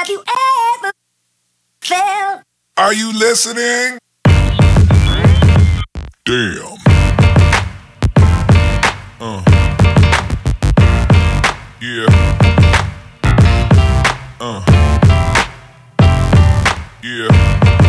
Have you ever felt? Are you listening? Damn. Yeah. Yeah.